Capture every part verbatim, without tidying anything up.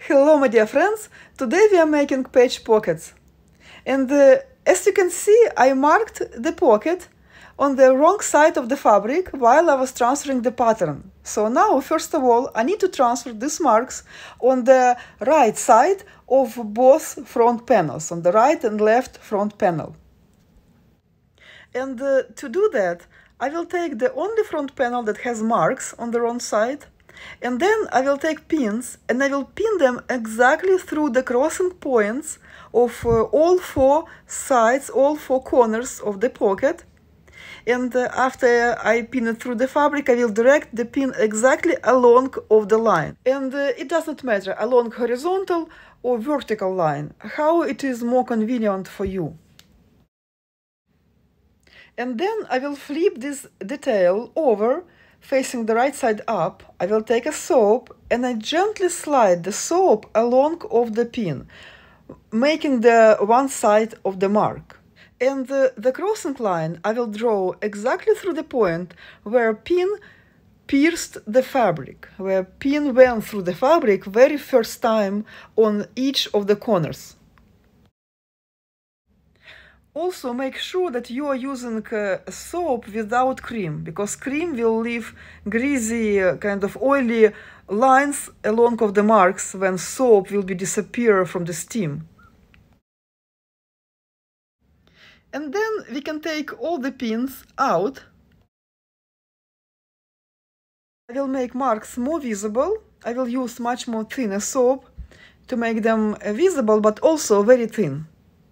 Hello my dear friends, today we are making page pockets. And uh, as you can see, I marked the pocket on the wrong side of the fabric while I was transferring the pattern. So now, first of all, I need to transfer these marks on the right side of both front panels, on the right and left front panel. And uh, to do that, I will take the only front panel that has marks on the wrong side, and then I will take pins and I will pin them exactly through the crossing points of uh, all four sides, all four corners of the pocket. And uh, after I pin it through the fabric, I will direct the pin exactly along of the line. And uh, it does not matter along horizontal or vertical line, how it is more convenient for you. And then I will flip this detail over, facing the right side up. I will take a soap and I gently slide the soap along of the pin, making the one side of the mark. And the, the crossing line I will draw exactly through the point where pin pierced the fabric, where pin went through the fabric very first time on each of the corners. Also, make sure that you are using uh, soap without cream, because cream will leave greasy, uh, kind of oily lines along of the marks when soap will be disappear from the steam. And then we can take all the pins out. I will make marks more visible. I will use much more thinner soap to make them visible, but also very thin.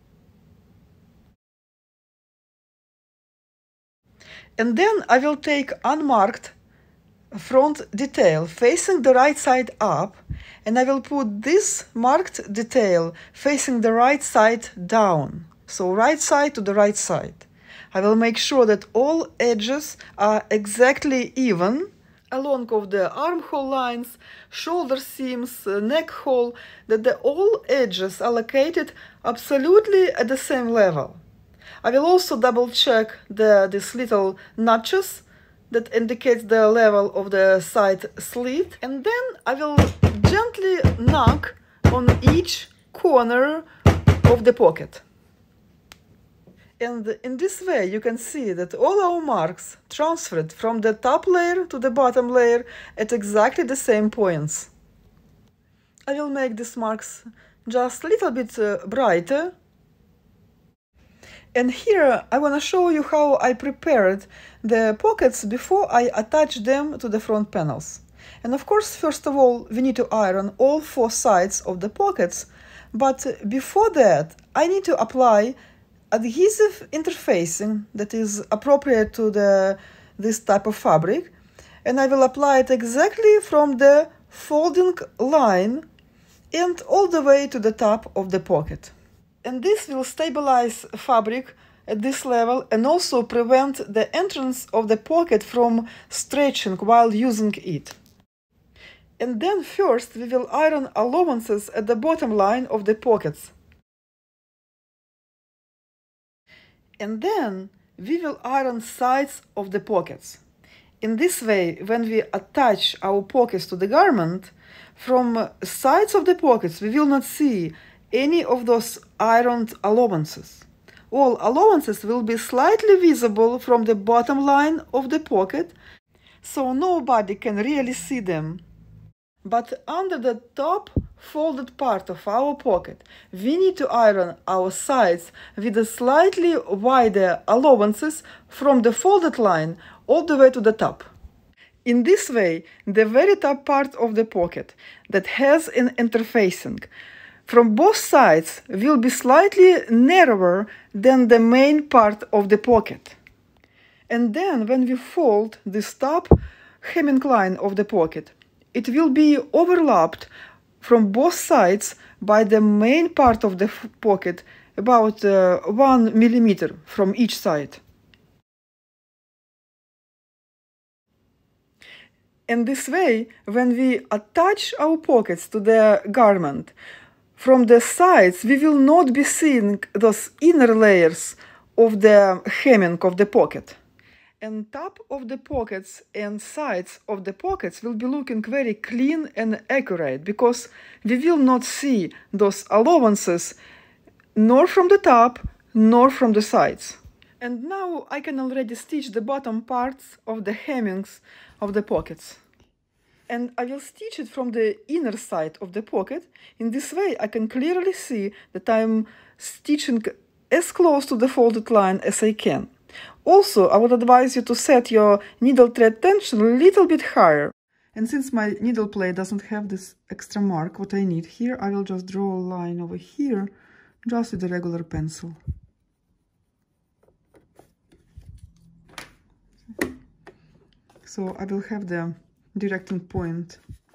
And then I will take unmarked front detail facing the right side up, and I will put this marked detail facing the right side down. So right side to the right side. I will make sure that all edges are exactly even along of the armhole lines, shoulder seams, neck hole, that the all edges are located absolutely at the same level. I will also double check the, these little notches that indicates the level of the side slit, and then I will gently knock on each corner of the pocket. And in this way you can see that all our marks transferred from the top layer to the bottom layer at exactly the same points. I will make these marks just a little bit uh, brighter. And here I want to show you how I prepared the pockets before I attach them to the front panels. And of course, first of all, we need to iron all four sides of the pockets, but before that I need to apply adhesive interfacing that is appropriate to the this type of fabric, and I will apply it exactly from the folding line and all the way to the top of the pocket. And this will stabilize fabric at this level and also prevent the entrance of the pocket from stretching while using it. And then first we will iron allowances at the bottom line of the pockets. And then we will iron sides of the pockets. In this way, when we attach our pockets to the garment, from sides of the pockets we will not see any of those ironed allowances. All allowances will be slightly visible from the bottom line of the pocket, so nobody can really see them. But under the top folded part of our pocket, we need to iron our sides with a slightly wider allowances from the folded line all the way to the top. In this way, the very top part of the pocket that has an interfacing from both sides will be slightly narrower than the main part of the pocket. And then when we fold this top hemming line of the pocket, it will be overlapped from both sides by the main part of the pocket, about uh, one millimeter from each side. In this way, when we attach our pockets to the garment, from the sides we will not be seeing those inner layers of the hemming of the pocket. And top of the pockets and sides of the pockets will be looking very clean and accurate, because we will not see those allowances nor from the top nor from the sides. And now I can already stitch the bottom parts of the hemmings of the pockets. And I will stitch it from the inner side of the pocket. In this way I can clearly see that I'm stitching as close to the folded line as I can. Also, I would advise you to set your needle thread tension a little bit higher. And since my needle plate doesn't have this extra mark, what I need here, I will just draw a line over here, just with a regular pencil. So I will have the directing point.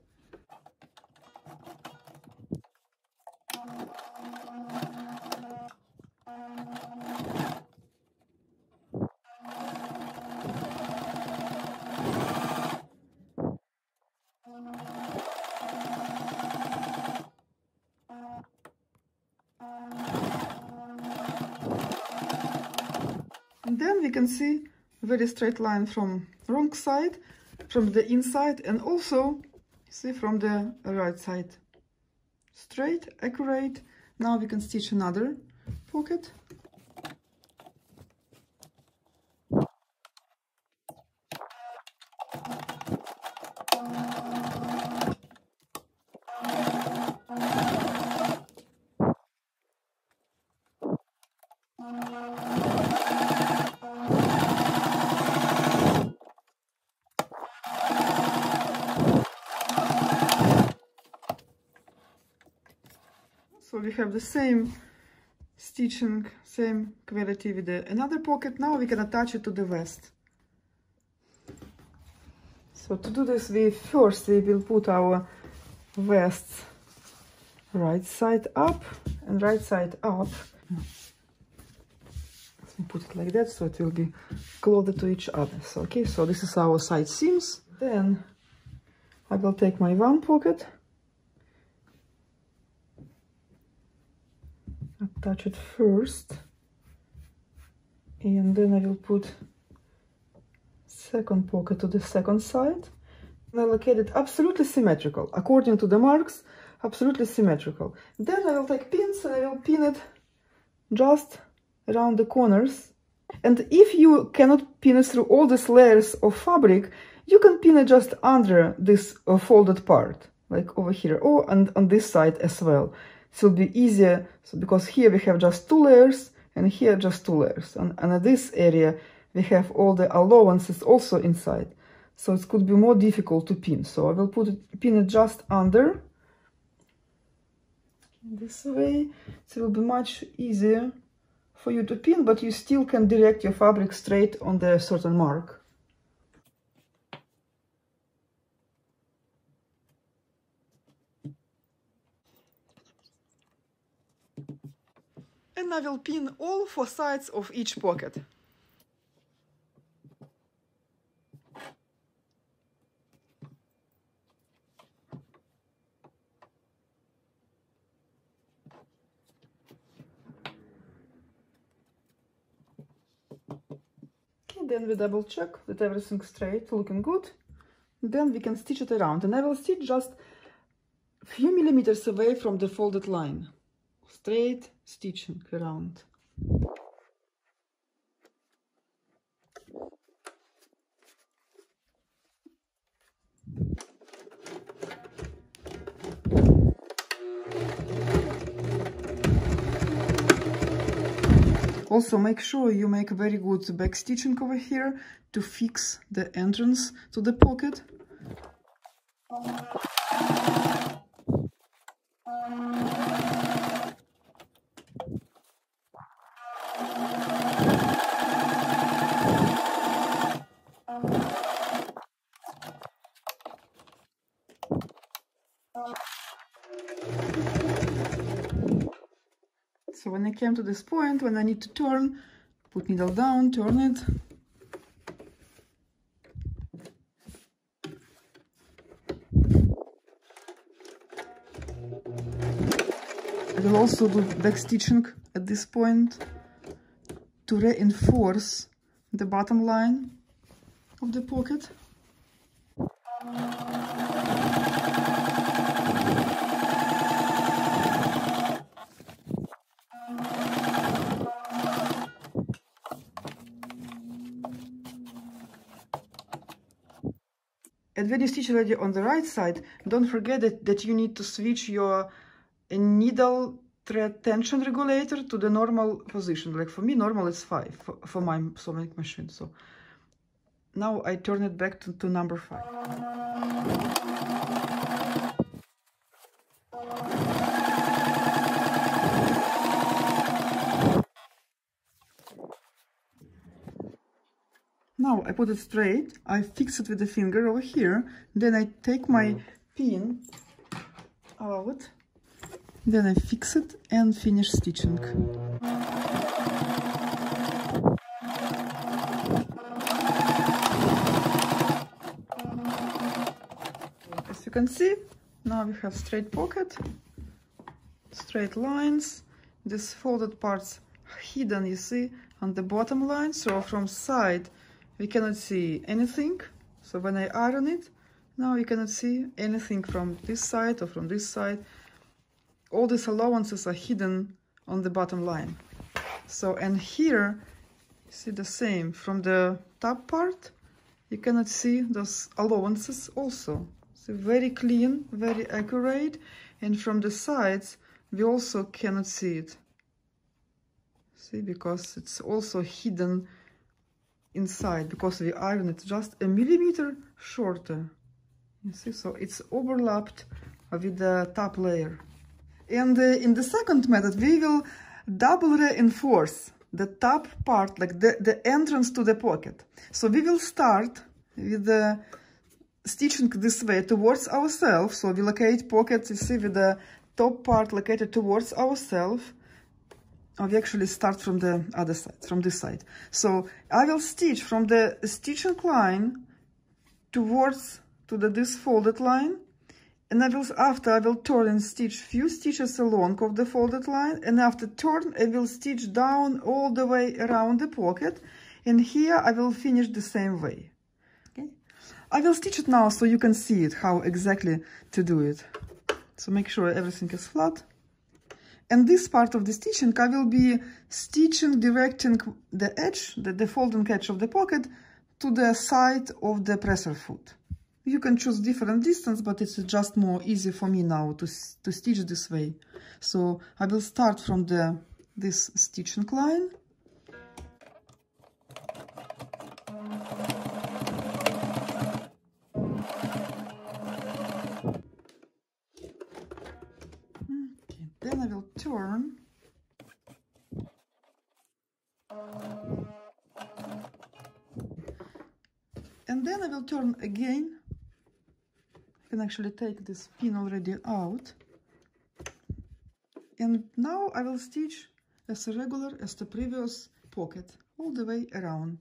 And then we can see a very straight line from wrong side, from the inside, and also see from the right side. Straight, accurate. Now we can stitch another pocket. So we have the same stitching, same quality with the another pocket. Now we can attach it to the vest. So to do this, we first we will put our vest right side up and right side up. Let me put it like that, so it will be closer to each other. So okay, so this is our side seams. Then I will take my one pocket, attach it first, and then I will put second pocket to the second side and allocate it absolutely symmetrical, according to the marks, absolutely symmetrical. Then I will take pins and I will pin it just around the corners. And if you cannot pin it through all these layers of fabric, you can pin it just under this uh, folded part, like over here, or and on this side as well. It will be easier, so because here we have just two layers and here just two layers, and, and at this area we have all the allowances also inside, so it could be more difficult to pin. So I will put it, pin it just under. This way it will be much easier for you to pin, but you still can direct your fabric straight on the certain mark. And I will pin all four sides of each pocket. Okay, then we double check that everything's straight, looking good. Then we can stitch it around, and I will stitch just a few millimeters away from the folded line. Straight stitching around. Also make sure you make a very good back stitching over here to fix the entrance to the pocket. So when I came to this point, when I need to turn, put needle down, turn it. I will also do back stitching at this point to reinforce the bottom line of the pocket. And when you stitch already on the right side, don't forget that, that you need to switch your needle thread tension regulator to the normal position. Like for me, normal is five for, for my sewing machine. So now I turn it back to, to number five. Now I put it straight, I fix it with the finger over here, then I take my pin out, then I fix it and finish stitching. As you can see, now we have straight pocket, straight lines, these folded parts hidden, you see, on the bottom line, so from side we cannot see anything. So when I iron it, now you cannot see anything from this side or from this side. All these allowances are hidden on the bottom line. So, and here, you see the same. From the top part, you cannot see those allowances also. So very clean, very accurate. And from the sides, we also cannot see it. See, because it's also hidden inside, because we iron it just a millimeter shorter. You see, so it's overlapped with the top layer. And uh, in the second method, we will double reinforce the top part, like the, the entrance to the pocket. So we will start with the stitching this way towards ourselves. So we locate pockets, you see, with the top part located towards ourselves. Oh, we actually start from the other side, from this side. So I will stitch from the stitching line towards to the this folded line, and I will after I will turn and stitch few stitches along of the folded line, and after turn I will stitch down all the way around the pocket, and here I will finish the same way. Okay, I will stitch it now so you can see it how exactly to do it. So make sure everything is flat. And this part of the stitching, I will be stitching, directing the edge, the, the folding edge of the pocket to the side of the presser foot. You can choose different distance, but it's just more easy for me now to, to stitch this way. So I will start from the this stitching line. Then I will turn, and then I will turn again. I can actually take this pin already out, and now I will stitch as regular as the previous pocket all the way around.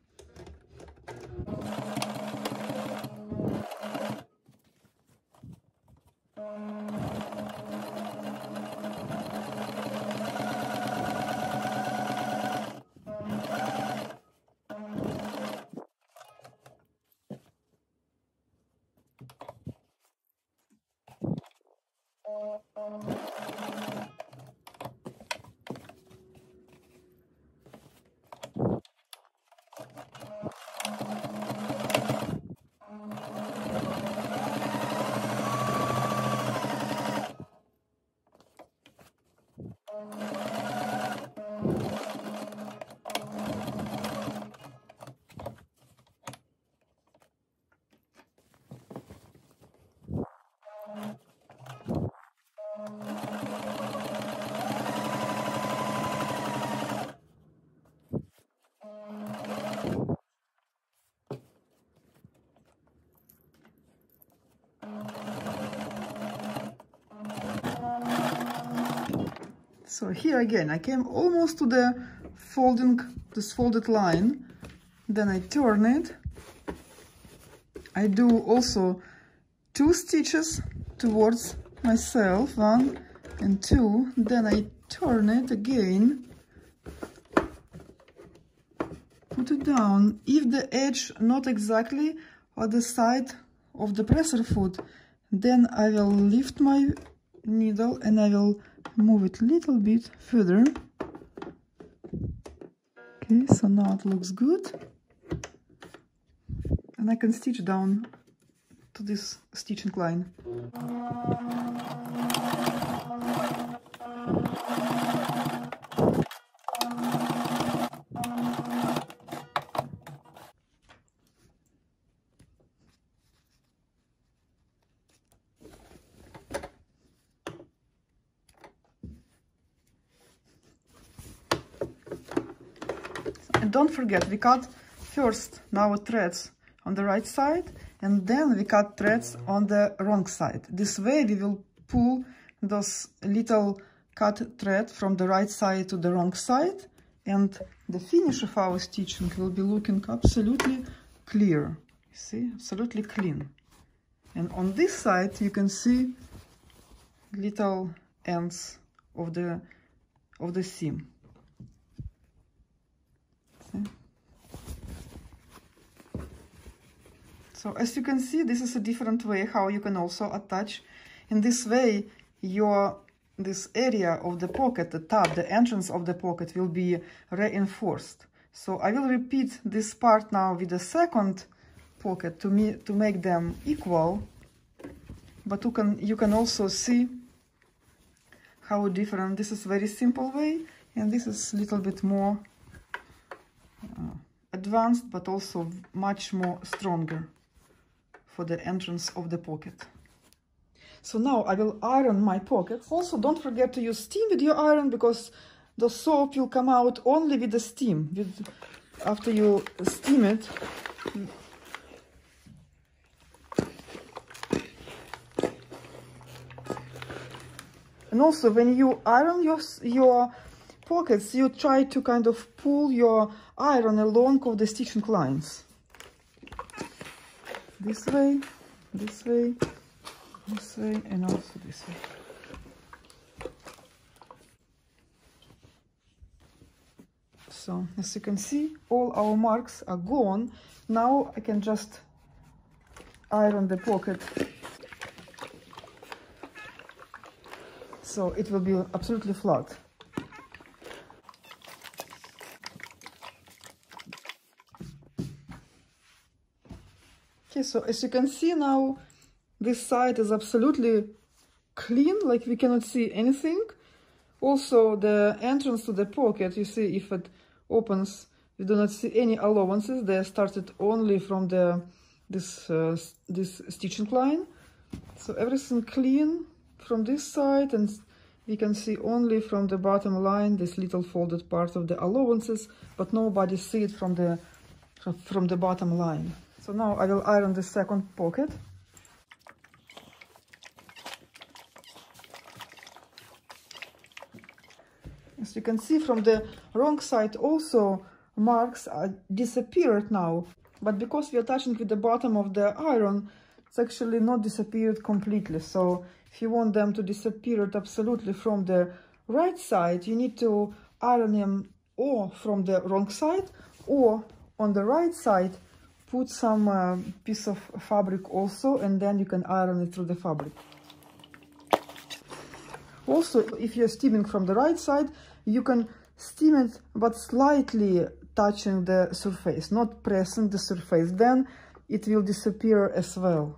So here again, I came almost to the folding, this folded line, then I turn it. I do also two stitches towards myself, one and two, then I turn it again. put it down. If the edge not exactly at the side of the presser foot, then I will lift my needle and I will move it a little bit further. Okay, so now it looks good. And I can stitch down to this stitching line. And don't forget, we cut first now threads on the right side, and then we cut threads on the wrong side. This way we will pull those little cut thread from the right side to the wrong side, and the finish of our stitching will be looking absolutely clear. See, absolutely clean. And on this side you can see little ends of the of the seam. See? So as you can see, this is a different way how you can also attach. In this way, your this area of the pocket, the top, the entrance of the pocket will be reinforced. So I will repeat this part now with the second pocket to me to make them equal. But you can you can also see how different. This is very simple way, and this is a little bit more uh, advanced, but also much more stronger for the entrance of the pocket. So now I will iron my pockets. Also, don't forget to use steam with your iron, because the soap will come out only with the steam. With, after you steam it, and also when you iron your your pockets, you try to kind of pull your iron along of the stitching lines. This way, this way, this way, and also this way. So, as you can see, all our marks are gone. Now I can just iron the pocket. So it will be absolutely flat. Okay, so as you can see now, this side is absolutely clean, like we cannot see anything. Also, the entrance to the pocket, you see, if it opens, we do not see any allowances. They started only from the this uh, this stitching line. So everything clean from this side, and we can see only from the bottom line this little folded part of the allowances, but nobody see it from the from the bottom line. So now I will iron the second pocket. As you can see, from the wrong side also marks are disappeared now, but because we are touching with the bottom of the iron, it's actually not disappeared completely. So if you want them to disappear absolutely from the right side, you need to iron them or from the wrong side, or on the right side put some uh, piece of fabric also, and then you can iron it through the fabric. Also, if you're steaming from the right side, you can steam it but slightly touching the surface, not pressing the surface, then it will disappear as well.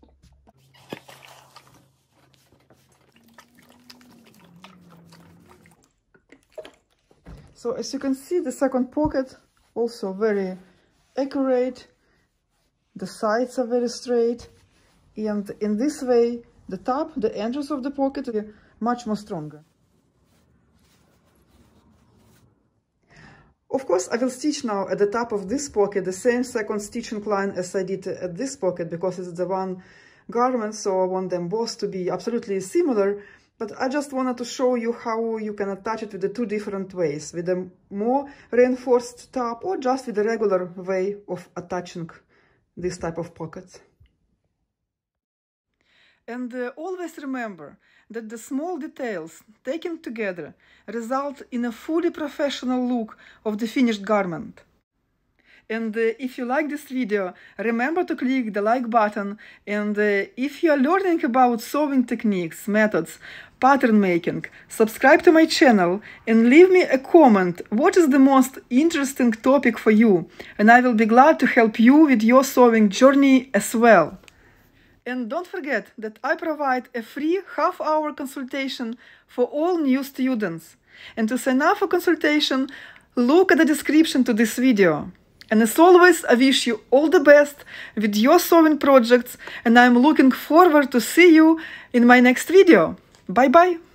So as you can see, the second pocket also very accurate, the sides are very straight, and in this way the top, the entrance of the pocket is much more stronger. Of course, I will stitch now at the top of this pocket the same second stitching line as I did at this pocket, because it's the one garment, so I want them both to be absolutely similar. But I just wanted to show you how you can attach it with the two different ways, with a more reinforced top or just with the regular way of attaching this type of pockets. And uh, always remember that the small details taken together result in a fully professional look of the finished garment. And uh, if you like this video, remember to click the like button. And uh, if you are learning about sewing techniques, methods, pattern making, subscribe to my channel and leave me a comment. What is the most interesting topic for you? And I will be glad to help you with your sewing journey as well. And don't forget that I provide a free half-hour consultation for all new students. And to sign up for consultation, look at the description to this video. And as always, I wish you all the best with your sewing projects, and I'm looking forward to see you in my next video. Bye bye!